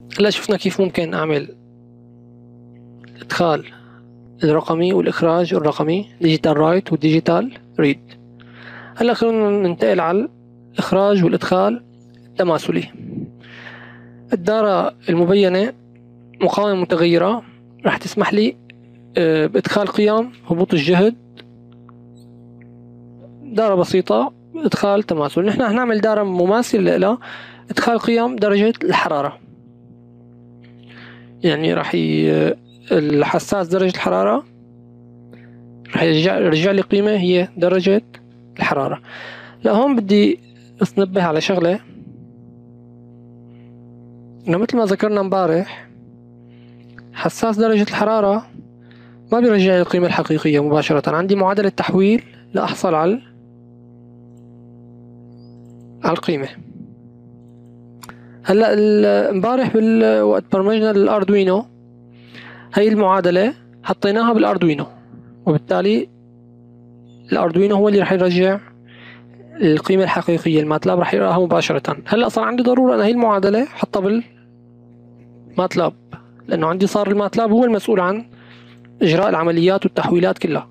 هلا شفنا كيف ممكن أعمل الإدخال الرقمي والإخراج الرقمي، ديجيتال رايت وديجيتال ريد. هلا خلونا ننتقل على الإخراج والإدخال التماثلي. الدارة المبينة مقاومة متغيرة راح تسمح لي بإدخال قيم هبوط الجهد. دارة بسيطة إدخال تماثل. نحن رح نعمل دارة مماثلة لها إدخال قيم درجة الحرارة. يعني راح الحساس درجة الحرارة راح يرجع لي قيمة هي درجة الحرارة. لا هون بدي أنبه على شغلة، إنه مثل ما ذكرنا امبارح حساس درجة الحرارة ما بيرجع لي القيمة الحقيقية مباشرة. عندي معادلة تحويل لأحصل على القيمة. هلا امبارح وقت برمجنا الأردوينو هاي المعادلة حطيناها بالأردوينو، وبالتالي الأردوينو هو اللي راح يرجع القيمة الحقيقية. الماتلاب راح يقراها مباشرة. هلا صار عندي ضرورة أنا هاي المعادلة حطها بالماتلاب، لأنه عندي صار الماتلاب هو المسؤول عن إجراء العمليات والتحويلات كلها.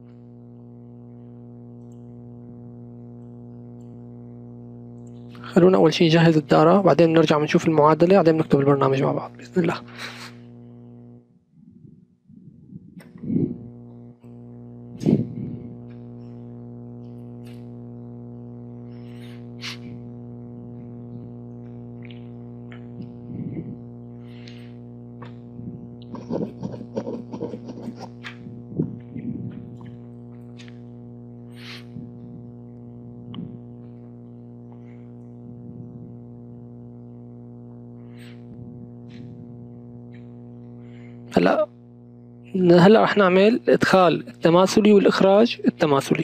خلونا أول شيء نجهز الدارة، بعدين نرجع بنشوف المعادلة، بعدين نكتب البرنامج مع بعض بإذن الله. هلا رح نعمل الإدخال التماثلي والإخراج التماثلي.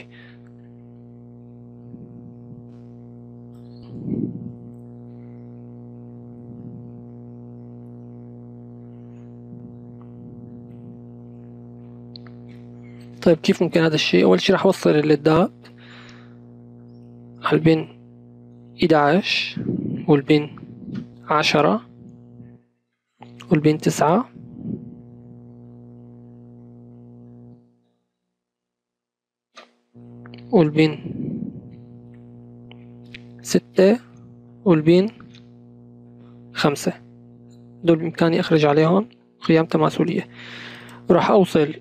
طيب كيف ممكن هذا الشيء؟ أول شيء رح أوصل الليدات على البن 11 والبن 10 والبن 9 والبن 6 والبن 5. دول بإمكاني أخرج عليهم قيم تماثلية. وراح أوصل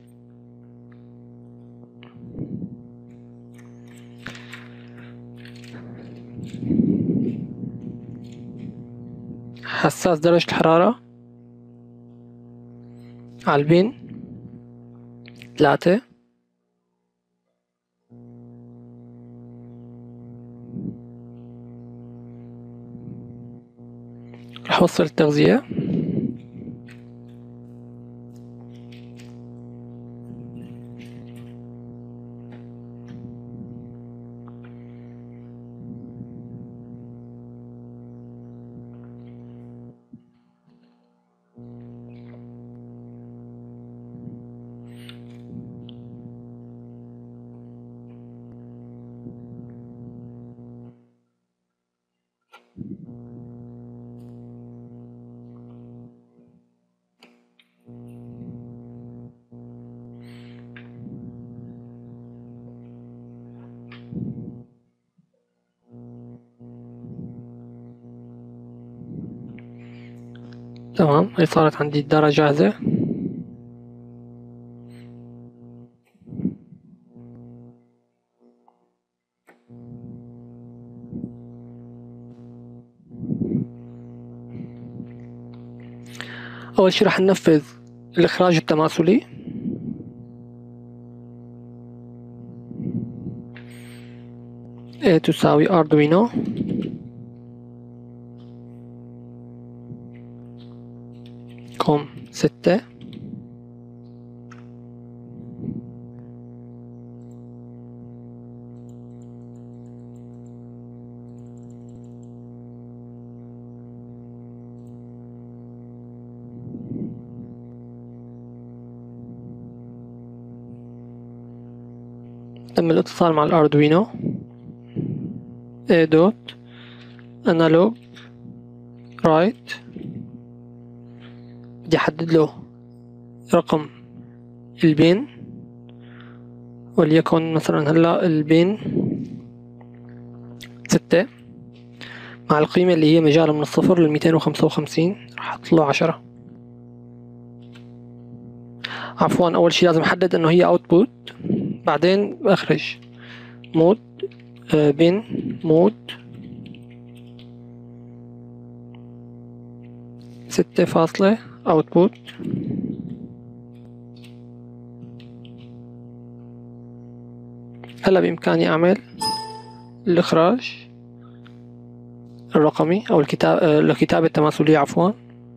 حساس درجة الحرارة على البن 3 راح أوصل التغذية تمام. هي صارت عندي الدارة جاهزة. أول شي راح ننفذ الإخراج التماثلي. A تساوي أردوينو كوم 6 تم الاتصال مع الأردوينو. A دوت أنالوج رايت بدي أحدد له رقم البين، وليكن مثلا هلا البين 6 مع القيمة اللي هي مجال من 0 ل255 راح أحط له 10. عفوا أول شي لازم أحدد إنه هي output، بعدين بأخرج مود بين مود 6 فاصلة output. هلا بإمكاني أعمل الإخراج الرقمي أو الكتابة التماثلية عفوا.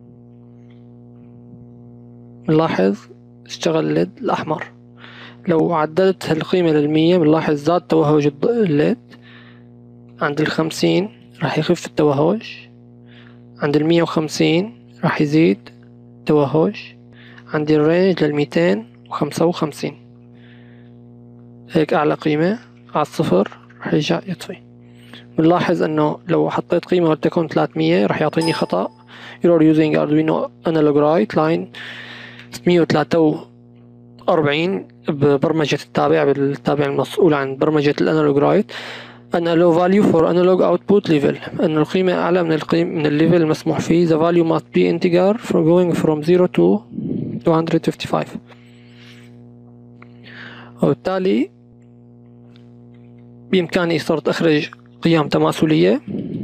بنلاحظ اشتغل الليد الأحمر. لو عدلت القيمة لل100 بنلاحظ زاد توهج الليد. عند ال50 راح يخف التوهج، عند ال150 راح يزيد توهج، عند الرينج لل255 هيك أعلى قيمة. على الصفر راح يرجع يطفي. بنلاحظ انه لو حطيت قيمة ولتكن 300 راح يعطيني خطأ error using Arduino analog write line 643 ببرمجة بالتابع المسؤول عن برمجة الانالوج رايت. an allow value for analog output level، أن القيمة أعلى من الليفل المسموح فيه. the value must be integer for going from 0 to 255. وبالتالي بإمكاني صرت أخرج قيم تماثلية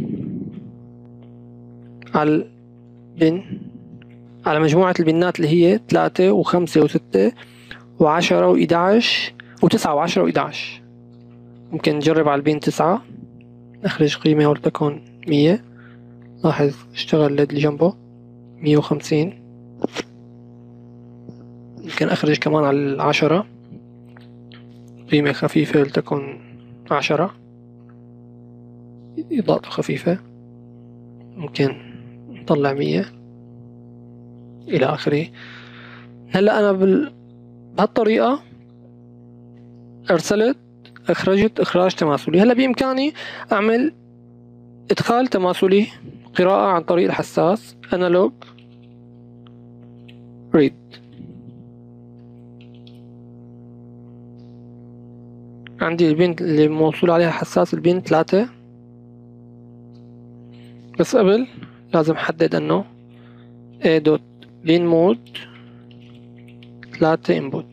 على البن، على مجموعة البنات اللي هي 3 و5 و6 و10 و11 و9 و10 و11. ممكن نجرب على البين 9 نخرج قيمة ولتكن 100. لاحظ اشتغل الليد اللي جنبه 150. ممكن أخرج كمان على 10 قيمة خفيفة ولتكن 10 إضاءته خفيفة. ممكن نطلع 100 إلى آخره. هلا أنا بهالطريقة أخرجت إخراج تماثلي. هلا بإمكاني أعمل إدخال تماثلي قراءة عن طريق الحساس Analog Read. عندي البين اللي موصول عليها حساس البين 3، بس قبل لازم أحدد إنه A dot bin mode 3 input.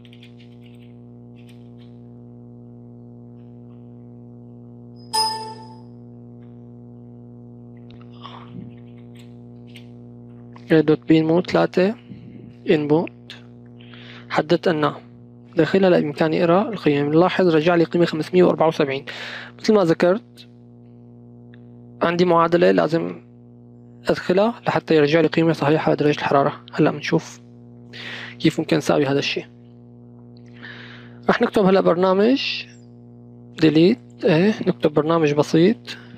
A dot bin mode 3 input. حددت أن داخلها بإمكاني أقرأ القيم. نلاحظ رجع لي قيمة 574. مثل ما ذكرت عندي معادلة لازم أدخلها لحتى يرجع لي قيمة صحيحة لدرجة الحرارة. هلأ بنشوف كيف ممكن نساوي هذا الشيء. رح نكتب هلأ برنامج delete. نكتب برنامج بسيط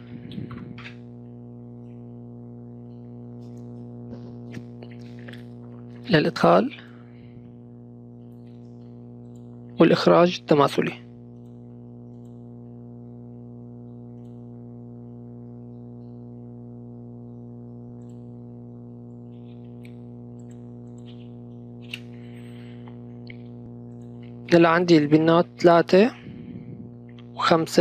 للإدخال والإخراج التماثلي. هلا عندي البنات 3 و5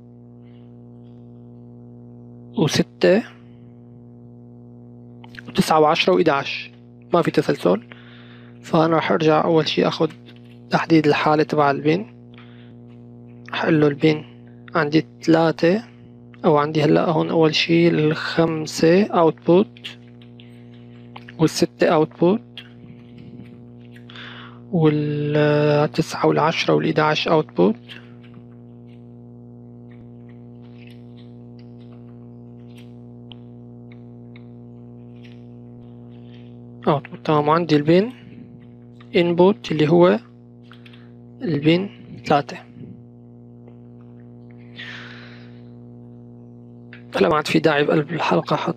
و6 و9 و10 و11 ما في تسلسل. فأنا راح أرجع أول شي أخذ تحديد الحالة تبع البن. راح أقول له البن عندي 3 أو عندي هلا هون أول شي ال5 output وال6 output وال9 وال10 وال11 output. تمام. عندي البن input اللي هو البن 3. هلا ما عاد في داعي بقلب الحلقة حط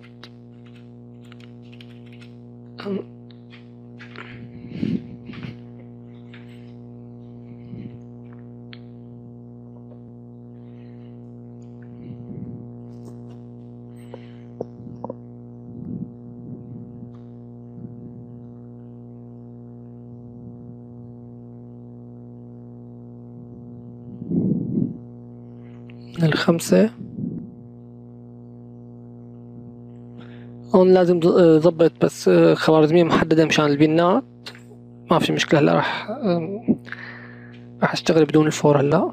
من الخمسة. هون لازم ضبط بس خوارزمية محددة مشان البنات. ما في مشكلة. هلا راح اشتغل بدون الفور هلا.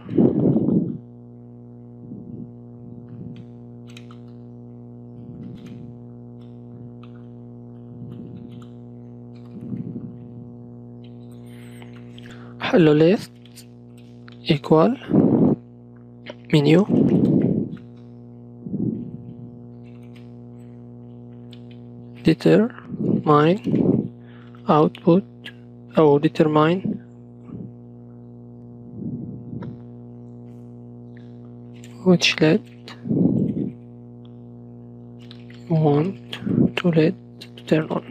احل له list equal menu determine output أو determine which LED you want to LED to turn on.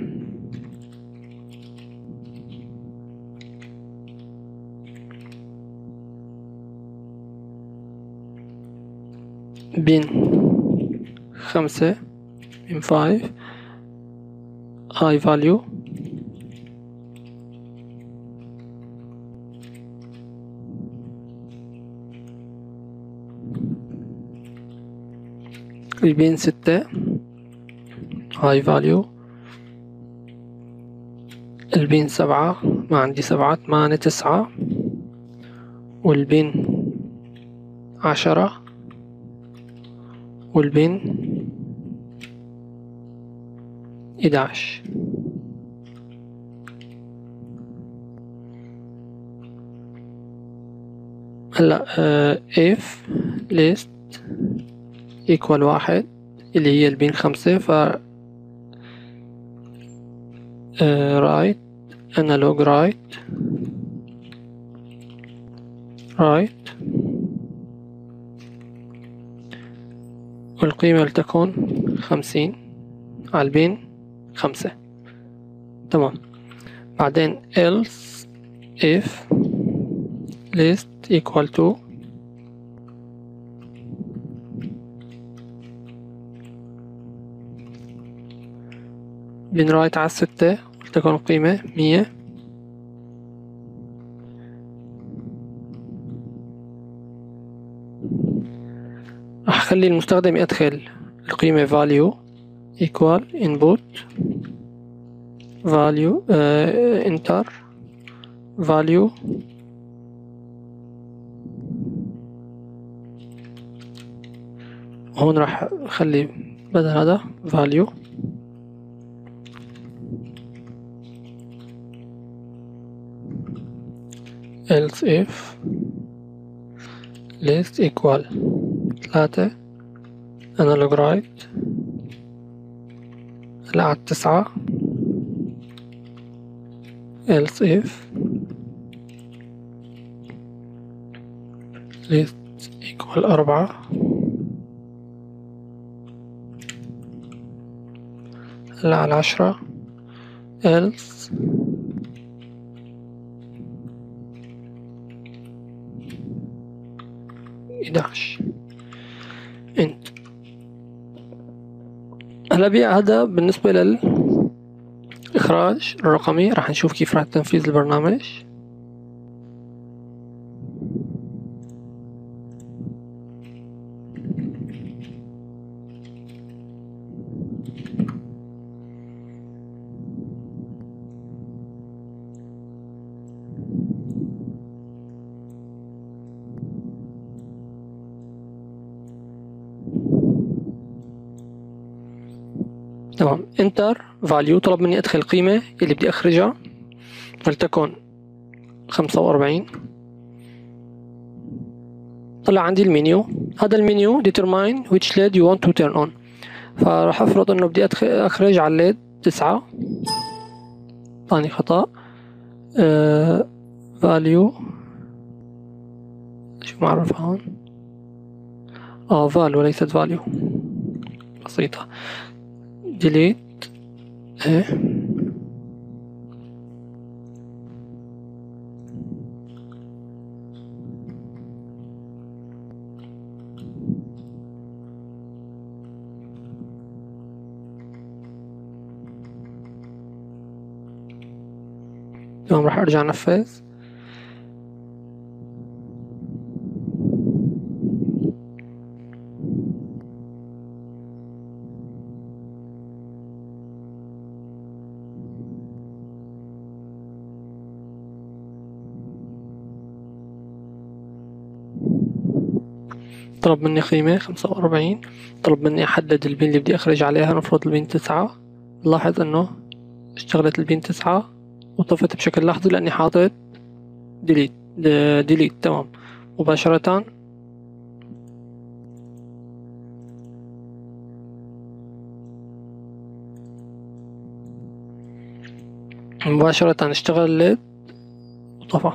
bin 5 bin 5 high value البين 6 high value البين 7 ما عندي 7 8 9 والبين 10 والبين 11. هلا if list equal 1 اللي هي البين 5 ف write analog write والقيمة لتكون 50 على البين 5. تمام. بعدين else if list equal to بنرايت على 6 ولتكن القيمة 100. راح أخلي المستخدم يدخل القيمة value equal input value enter value هون راح أخلي بدل هذا value else if list equal 3 analog write هلا على 9 else if list equal 4 هلا على 10 else إداش انت. هلا هذا بالنسبة للإخراج الرقمي. راح نشوف كيف راح تنفيذ البرنامج. تمام. انتر فاليو طلب مني ادخل القيمة اللي بدي اخرجها فلتكن 45. طلع عندي المنيو. هذا المنيو determine which LED you want to turn on. فراح افرض انه بدي اخرج على الليد 9. ثاني خطأ. value شو معرفها هون value وليست value. بسيطة. delete تمام. راح ارجع انفذ. طلب مني قيمة 45. طلب مني أحدد البين اللي بدي أخرج عليها، نفرض البين 9. لاحظ إنه اشتغلت البين 9 وطفت بشكل لحظي لأني حاطط ديليت. ديليت تمام. مباشرة اشتغل الليد وطفى.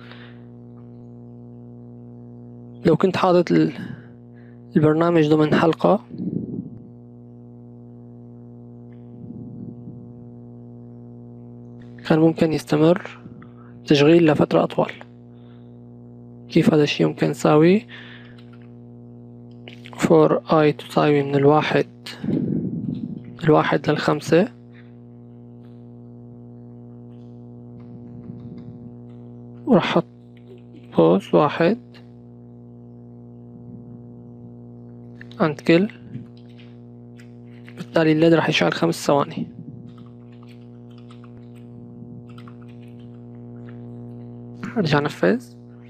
لو كنت حاطط البرنامج ضمن حلقة كان ممكن يستمر تشغيل لفترة أطول. كيف هذا الشيء ممكن نساوي؟ for I تساوي من الواحد لل5 وراح أحط قوس 1 عند كل، بالتالي الليد راح يشعل 5 ثواني. ارجع نفذ.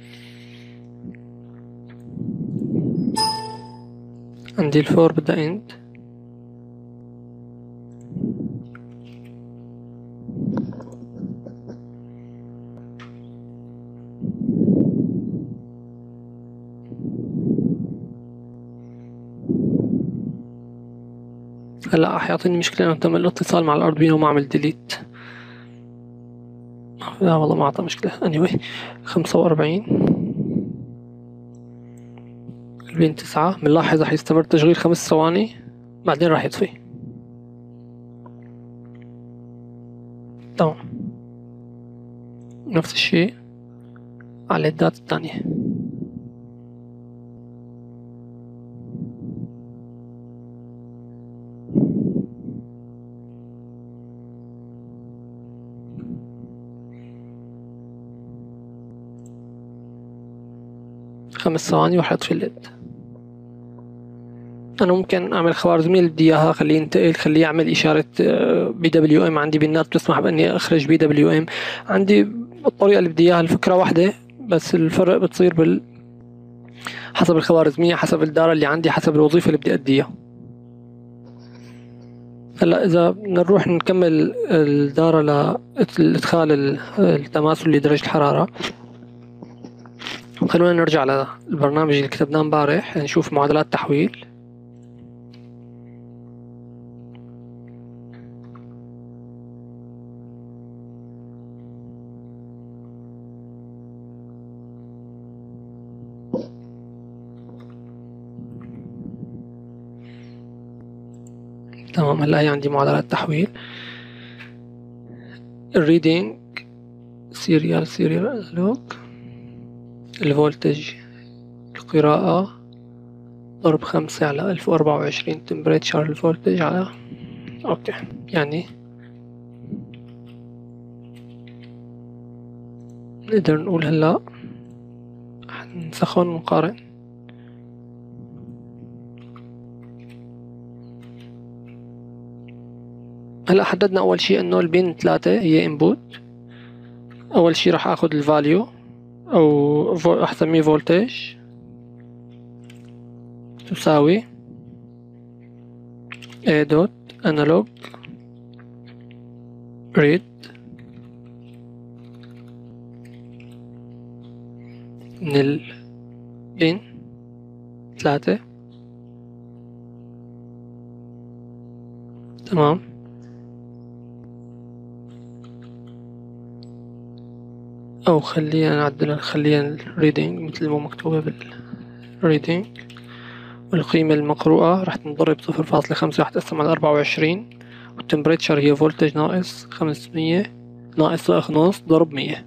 عندي الفور بدأ اند. هلا راح يعطيني مشكلة انه تم الاتصال مع الاردوينو وما عمل ديليت. لا والله ما اعطى مشكلة. anyway 45 البين 9 بنلاحظ راح يستمر تشغيل 5 ثواني بعدين راح يطفي. تمام. نفس الشيء على الدات الثانية. خمس ثواني وراح يطفي الليد. أنا ممكن أعمل خوارزمية اللي بدي إياها، خليه ينتقل، خليه يعمل إشارة BWM. عندي بنات بتسمح بإني أخرج BWM. عندي الطريقة اللي بدي إياها، الفكرة واحدة بس الفرق بتصير حسب الخوارزمية، حسب الدارة اللي عندي، حسب الوظيفة اللي بدي أديها. هلا إذا بدنا نروح نكمل الدارة لإدخال التماثل لدرجة الحرارة، خلونا نرجع للبرنامج اللي كتبناه امبارح نشوف معادلات تحويل. تمام. هلا هي عندي معادلات تحويل. الريدنج سيريال لوج، الفولتج القراءة ضرب 5 على 1024 تمبريتشر الفولتج على اوكي. يعني نقدر نقول هلا نسخن ونقارن. هلا حددنا اول شيء انه البين 3 هي انبوت. اول شيء راح اخذ الفاليو او راح اسميه فولتج تساوي A دوت انالوج ريد من البين 3. تمام. او خلينا نعدل، خلينا الريدنج مثل ما مكتوبة بالريدنج، والقيمة المقروءة راح تنضرب 0.5 راح تقسم على 24، والتمبريتشر هي فولتج ناقص 500 ناقص نص ضرب 100.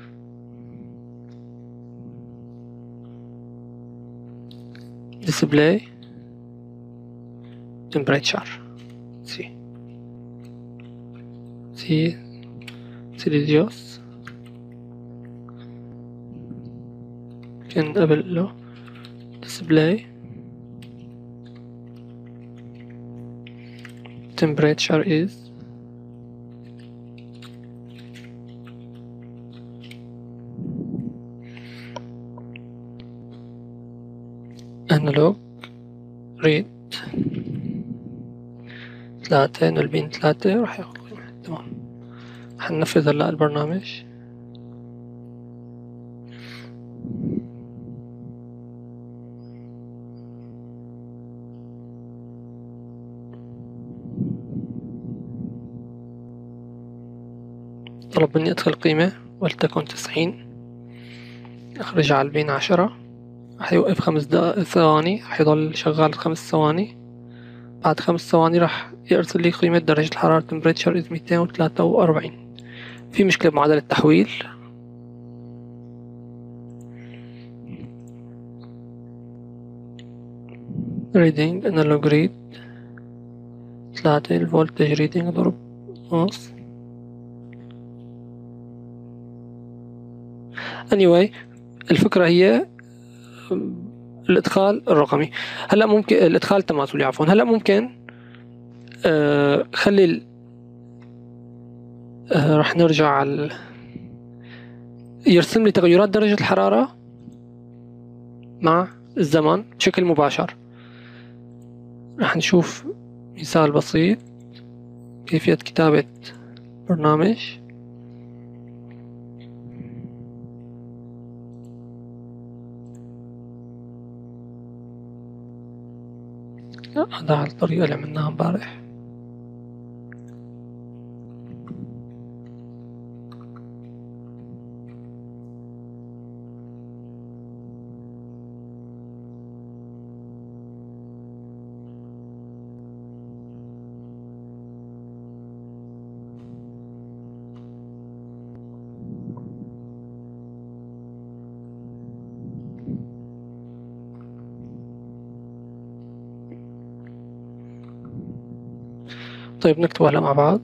display temperature سي سيليزيوس كان قبل له display temperature is انالوج ريد 3 نلبين 3 راح ياخذ قيمة. تمام. حننفذ هلا البرنامج. طلب مني ادخل قيمة ولتكن 90. اخرج على البين 10. راح يوقف 5 ثواني، راح يضل شغال 5 ثواني. بعد 5 ثواني راح يرسل لي قيمة درجة الحرارة temperature is 243. في مشكلة بمعادلة التحويل. reading analog read 3 الفولتج reading ضرب نص. anyway الفكرة هي الادخال الرقمي. هلا ممكن الادخال التماثلي عفوا. هلا ممكن خلي راح نرجع على يرسم لي تغيرات درجة الحرارة مع الزمن بشكل مباشر. راح نشوف مثال بسيط كيفية كتابة برنامج. هذا الطريقة اللي عملناها امبارح. طيب نكتب هلا مع بعض.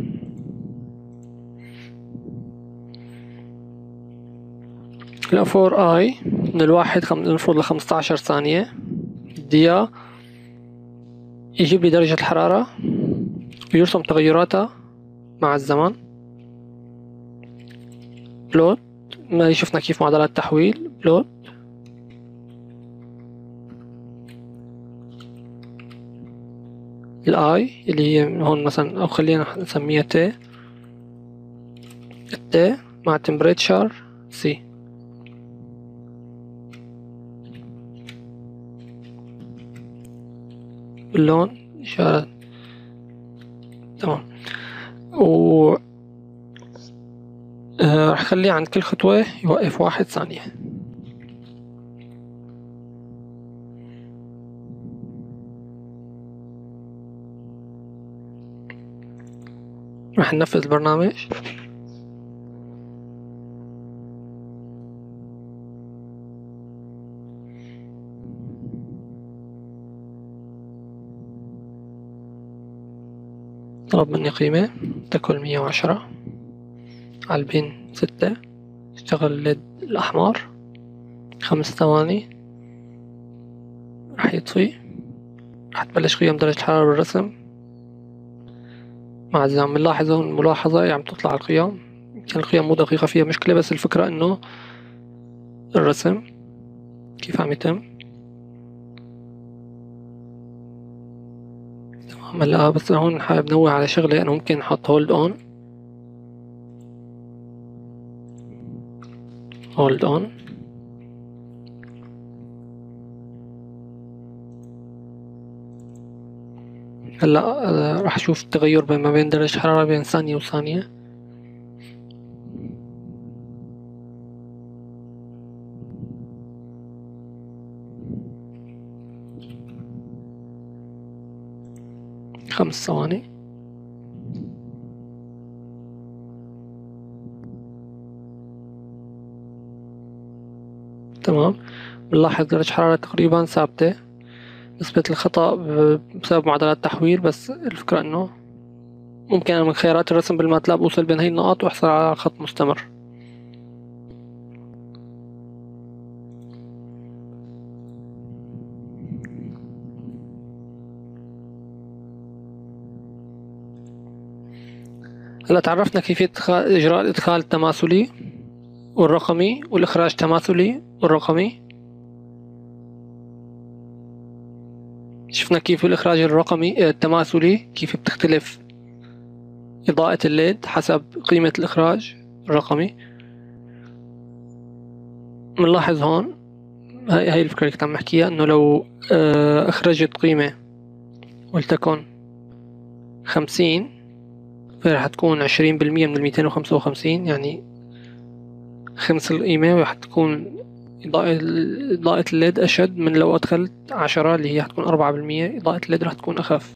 لا 4 اي من الواحد المفروض ل15 ثانية. بدي يجيب لي درجة الحرارة ويرسم تغيراتها مع الزمن. بلوت ما شفنا كيف معادلات التحويل. بلوت الاي اللي هي هون مثلا، او خلينا نسميها تي. التي مع temperature سي. اللون إشارة. تمام. و راح خليه عند كل خطوة يوقف 1 ثانية. راح ننفذ البرنامج. طلب مني قيمة تكن 110 على البين 6. اشتغل الليد الأحمر 5 ثواني راح يطفي. راح تبلش قيم درجة الحرارة بالرسم مع الزمن. بنلاحظ هون ملاحظة عم تطلع القيم. يمكن القيم مو دقيقة، فيها مشكلة، بس الفكرة انه الرسم كيف عم يتم. تمام. هلا بس هون حابب نوه على شغلة، انه ممكن نحط هولد اون. هولد اون هلا راح اشوف التغير ما بين درجة الحرارة بين ثانية وثانية. خمس ثواني. تمام. بنلاحظ درجة الحرارة تقريبا ثابتة. نسبة الخطأ بسبب معادلات التحويل، بس الفكرة انه ممكن أنا من خيارات الرسم بالماتلاب اوصل بين هاي النقاط واحصل على خط مستمر. هلا تعرفنا كيفية إجراء الإدخال التماثلي والرقمي والإخراج التماثلي والرقمي. شفنا كيف الإخراج الرقمي التماثلي كيف بتختلف إضاءة الليد حسب قيمة الإخراج الرقمي. بنلاحظ هون هاي الفكرة اللي كنت عم نحكيها، إنه لو أخرجت قيمة ولتكن 50 فرح تكون 20% من 255، يعني خمس القيمة، وراح تكون إضاءة الليد أشد من لو أدخلت 10 اللي هي حتكون 4%. إضاءة الليد راح تكون أخف.